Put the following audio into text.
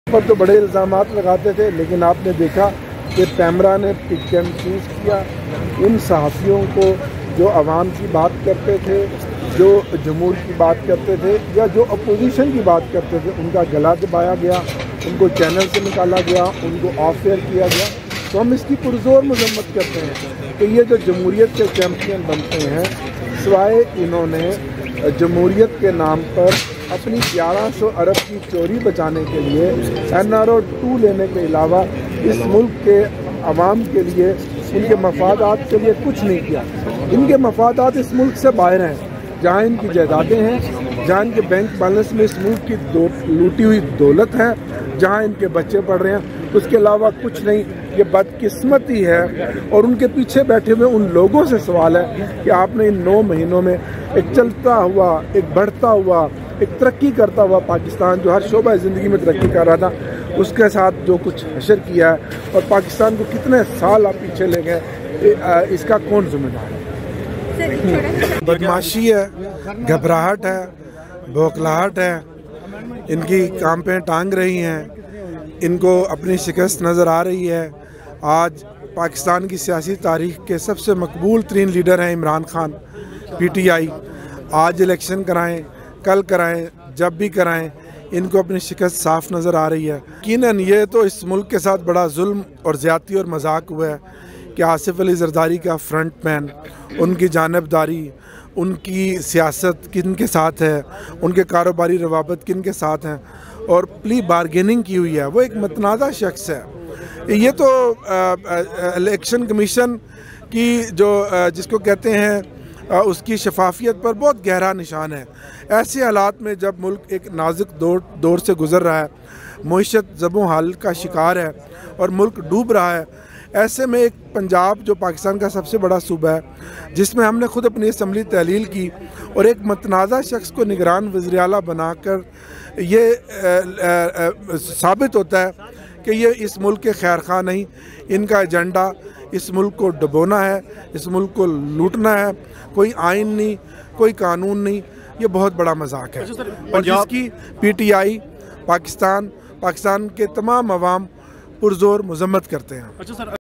پر تو بڑے الزامات لگاتے تھے، لیکن آپ نے دیکھا کہ پیمرا نے پک اینڈ چوز کیا ان صحافیوں کو جو عوام کی بات کرتے تھے، جو جمہور کی بات کرتے تھے یا جو اپوزیشن کی بات کرتے تھے، ان کا گلا دبایا گیا، ان کو چینل سے نکالا گیا، ان کو آف ایئر کیا گیا۔ تو ہم اس کی پرزور مذمت کرتے ہیں کہ یہ جو جمہوریت کے چیمپئن بنتے ہیں، سوائے انہوں نے جمہوریت کے نام پر اپنی 1100 ارب کی چوری بچانے کے لیے NRO 2 لینے کے علاوہ اس ملک کے عوام کے لیے، ان کے مفادات کے لیے کچھ نہیں کیا۔ ان کے مفادات اس ملک سے باہر ہیں، جہاں ان کی جائیدادیں ہیں، جہاں ان کے بینک بیلنس میں اس ملک کی لوٹی ہوئی دولت ہے، جہاں ان کے بچے پڑھ رہے ہیں، اس کے علاوہ کچھ نہیں۔ یہ بدقسمتی ہے اور ان کے پیچھے بیٹھے ہوئے ان لوگوں سے سوال ہے کہ آپ نے ان 9 مہینوں میں ایک چلتا ہوا، ایک بڑھتا ہوا، ایک ترقی کرتا ہوا پاکستان جو ہر شعبہ زندگی میں ترقی کر رہا تھا، اس کے ساتھ جو کچھ حشر کیا ہے اور پاکستان کو کتنے سال آپ پیچھے لے گئے، اس کا کون ذمہ دار ہے؟ بدماشی ہے، گھبراہٹ ہے، بوکھلاہٹ ہے، ان کی کام پہ ٹانگ رہی ہیں، ان کو اپنی شکست نظر آ رہی ہے۔ آج پاکستان کی سیاسی تاریخ کے سب سے مقبول ترین لیڈر ہیں عمران خان، PTI۔ آج الیکشن کرائیں، کل کرائیں، جب بھی کرائیں، ان کو اپنی شکست صاف نظر آ رہی ہے۔ یقیناً یہ تو اس ملک کے ساتھ بڑا ظلم اور زیادتی اور مذاق ہوا ہے کہ آصف علی زرداری کا فرنٹ مین، ان کی جانبداری، ان کی سیاست کن کے ساتھ ہے، ان کے کاروباری روابط کن کے ساتھ ہیں اور پلی بارگیننگ کی ہوئی ہے، وہ ایک متنازع شخص ہے۔ یہ تو الیکشن کمیشن کی جو جس کو کہتے ہیں اس کی شفافیت پر بہت گہرا نشان ہے۔ ایسے حالات میں جب ملک ایک نازک دور سے گزر رہا ہے، معیشت زب و حال کا شکار ہے اور ملک ڈوب رہا ہے، ایسے میں ایک پنجاب جو پاکستان کا سب سے بڑا صوبہ ہے، جس میں ہم نے خود اپنی اسمبلی تحلیل کی اور ایک متنازع شخص کو نگران وزیر اعلیٰ بنا کر یہ ثابت ہوتا ہے کہ یہ اس ملک کے خیر خواہ نہیں، ان کا ایجنڈا اس ملک کو ڈبونا ہے، اس ملک کو لوٹنا ہے۔ کوئی آئین نہیں، کوئی قانون نہیں، یہ بہت بڑا مذاق ہے اور جس کی PTI پاکستان کے تمام عوام پرزور مذمت کرتے ہیں۔